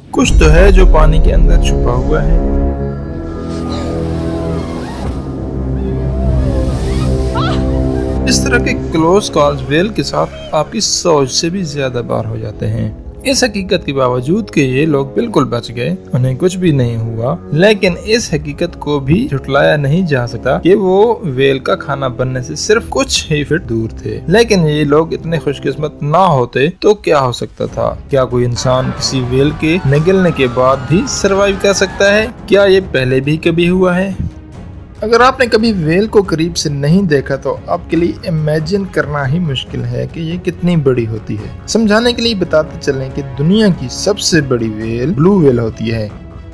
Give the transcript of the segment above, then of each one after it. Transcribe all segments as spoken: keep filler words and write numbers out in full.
कुछ तो है जो पानी के अंदर छुपा हुआ है। इस तरह के क्लोज कॉल्स व्हेल के साथ आपकी सोच से भी ज्यादा बार हो जाते हैं। इस हकीकत के बावजूद कि ये लोग बिल्कुल बच गए, उन्हें कुछ भी नहीं हुआ, लेकिन इस हकीकत को भी झुटलाया नहीं जा सकता कि वो व्हेल का खाना बनने से सिर्फ कुछ ही फीट दूर थे। लेकिन ये लोग इतने खुशकिस्मत ना होते तो क्या हो सकता था? क्या कोई इंसान किसी व्हेल के निगलने के बाद भी सरवाइव कर सकता है? क्या ये पहले भी कभी हुआ है? अगर आपने कभी व्हेल को करीब से नहीं देखा तो आपके लिए इमेजिन करना ही मुश्किल है कि ये कितनी बड़ी होती है। समझाने के लिए बताते चलें कि दुनिया की सबसे बड़ी व्हेल ब्लू व्हेल होती है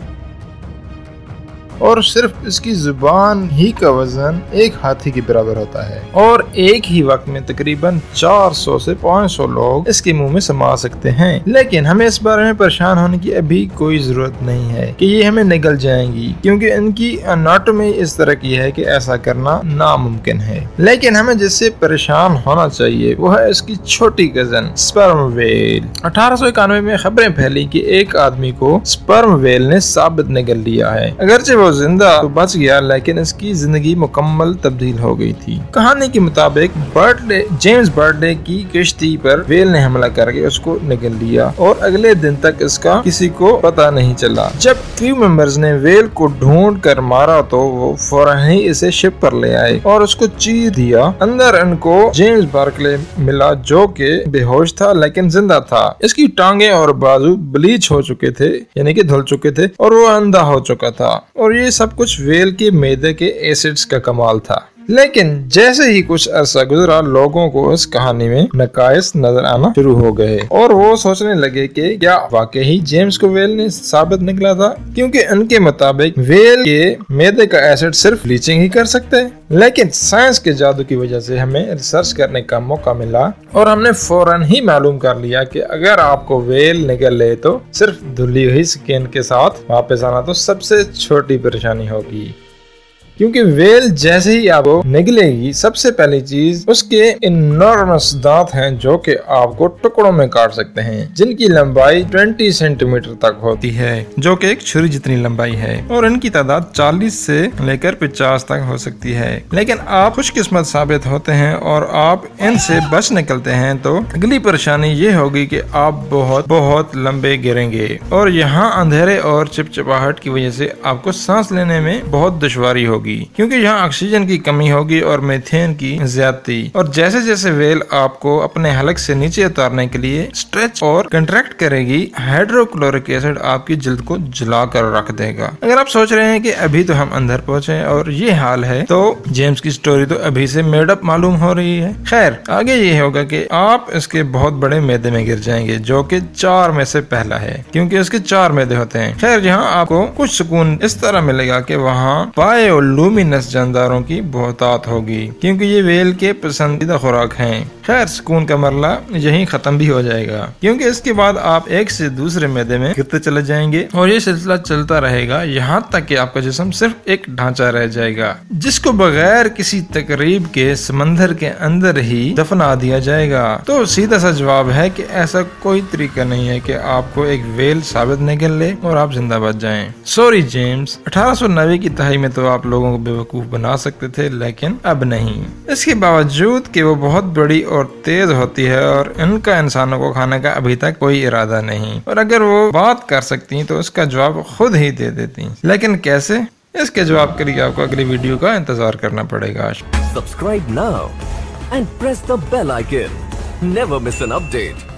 और सिर्फ इसकी जुबान ही का वजन एक हाथी के बराबर होता है और एक ही वक्त में तकरीबन चार सौ से पाँच सौ लोग इसके मुंह में समा सकते हैं। लेकिन हमें इस बारे में परेशान होने की अभी कोई जरूरत नहीं है कि ये हमें निगल जाएंगी, क्योंकि इनकी एनाटॉमी इस तरह की है कि ऐसा करना नामुमकिन है। लेकिन हमें जिससे परेशान होना चाहिए वो है इसकी छोटी कजन स्पर्म व्हेल। अठारह सौ इक्यानवे में खबरें फैली कि एक आदमी को स्पर्म व्हेल ने साबित निगल लिया है। अगरचे वो जिंदा तो बच गया, लेकिन इसकी जिंदगी मुकम्मल तब्दील हो गई थी। कहानी के मुताबिक बर्थडे जेम्स बर्थडे की किश्ती पर व्हेल ने हमला करके उसको निगल लिया और अगले दिन तक इसका किसी को पता नहीं चला। जब क्रू मेंबर्स ने व्हेल को ढूंढ कर मारा तो वो फौरन ही इसे शिप पर ले आए और उसको चीर दिया। अंदर इनको जेम्स बार्कले मिला जो कि बेहोश था लेकिन जिंदा था। इसकी टांगे और बाजू ब्लीच हो चुके थे, यानी कि धुल चुके थे, और वो अंधा हो चुका था। और ये सब कुछ व्हेल के मैदे के एसिड्स का कमाल था। लेकिन जैसे ही कुछ अरसा गुजरा, लोगों को इस कहानी में नकाइस नजर आना शुरू हो गए और वो सोचने लगे कि क्या वाकई ही जेम्स को व्हेल ने साबित निकला था, क्योंकि उनके मुताबिक व्हेल के मैदे का एसिड सिर्फ ब्लीचिंग ही कर सकते हैं। लेकिन साइंस के जादू की वजह से हमें रिसर्च करने का मौका मिला और हमने फौरन ही मालूम कर लिया कि अगर आपको व्हेल निगल ले तो सिर्फ धुली हुई स्किन के साथ वापस आना तो सबसे छोटी परेशानी होगी, क्योंकि व्हेल जैसे ही आपको निगलेगी सबसे पहली चीज उसके इनॉर्मस दांत हैं जो कि आपको टुकड़ों में काट सकते हैं, जिनकी लंबाई बीस सेंटीमीटर तक होती है, जो कि एक छुरी जितनी लंबाई है, और इनकी तादाद चालीस से लेकर पचास तक हो सकती है। लेकिन आप खुशकिस्मत साबित होते हैं और आप इनसे बच निकलते हैं तो अगली परेशानी ये होगी कि आप बहुत बहुत लंबे गिरेंगे और यहाँ अंधेरे और चिपचिपाहट की वजह से आपको सांस लेने में बहुत दुश्वारी होगी, क्योंकि यहाँ ऑक्सीजन की कमी होगी और मीथेन की ज्यादती। और जैसे जैसे व्हेल आपको अपने हलक से नीचे उतारने के लिए स्ट्रेच और कंट्रैक्ट करेगी, हाइड्रोक्लोरिक एसिड आपकी जल्द को जला कर रख देगा। अगर आप सोच रहे हैं कि अभी तो हम अंदर पहुंचे और ये हाल है, तो जेम्स की स्टोरी तो अभी से मेडअप मालूम हो रही है। खैर, आगे ये होगा कि आप इसके बहुत बड़े मैदे में गिर जाएंगे, जो कि चार में से पहला है, क्योंकि इसके चार मैदे होते हैं। खैर, यहाँ आपको कुछ सुकून इस तरह मिलेगा कि वहाँ पाए और लूमिनस जानदारों की बहुतात होगी, क्योंकि ये व्हेल के पसंदीदा खुराक हैं। खैर, सुकून का मरला यहीं खत्म भी हो जाएगा, क्योंकि इसके बाद आप एक से दूसरे मैदे में गिरते चले जाएंगे और ये सिलसिला चलता रहेगा यहाँ तक कि आपका जिस्म सिर्फ एक ढांचा रह जाएगा, जिसको बगैर किसी तकरीब के समंदर के अंदर ही दफना दिया जाएगा। तो सीधा सा जवाब है कि ऐसा कोई तरीका नहीं है कि आपको एक व्हेल साबित निकल ले और आप जिंदा बच जाएं। सॉरी जेम्स, अठारह सौ नब्बे की दहाई में तो आप लोगों को बेवकूफ बना सकते थे, लेकिन अब नहीं। इसके बावजूद कि वो बहुत बड़ी और तेज होती है और इनका इंसानों को खाने का अभी तक कोई इरादा नहीं, और अगर वो बात कर सकती तो इसका जवाब खुद ही दे देती। लेकिन कैसे? इसके जवाब के लिए आपको अगली वीडियो का इंतजार करना पड़ेगा। Subscribe now and press the bell icon, never miss an update.